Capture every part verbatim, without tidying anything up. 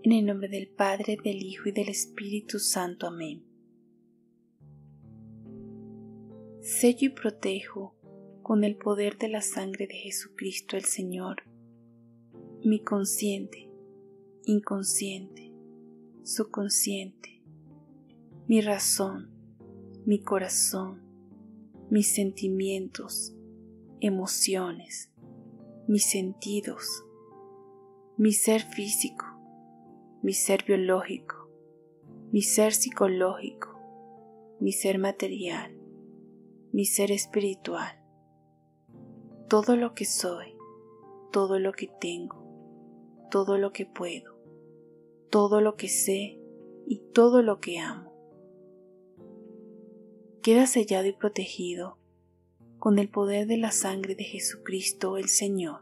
En el nombre del Padre, del Hijo y del Espíritu Santo. Amén. Sello y protejo con el poder de la sangre de Jesucristo el Señor, mi consciente, inconsciente, subconsciente, mi razón, mi corazón, mis sentimientos, emociones, mis sentidos, mi ser físico, mi ser biológico, mi ser psicológico, mi ser material, mi ser espiritual, todo lo que soy, todo lo que tengo, todo lo que puedo, todo lo que sé y todo lo que amo. Queda sellado y protegido con el poder de la sangre de Jesucristo el Señor.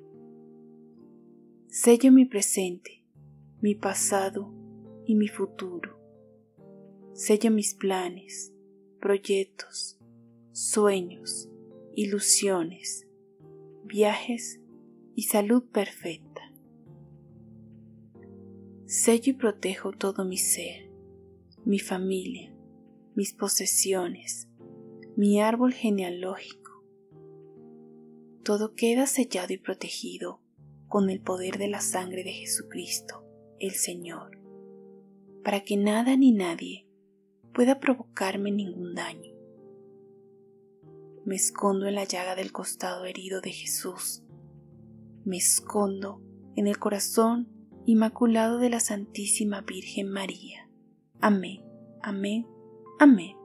Sello mi presente, mi pasado y mi futuro. Sello mis planes, proyectos, sueños, ilusiones, viajes y salud perfecta. Sello y protejo todo mi ser, mi familia, mis posesiones, mi árbol genealógico. Todo queda sellado y protegido con el poder de la sangre de Jesucristo, el Señor, para que nada ni nadie pueda provocarme ningún daño. Me escondo en la llaga del costado herido de Jesús. Me escondo en el corazón inmaculado de la Santísima Virgen María. Amén, amén, amén.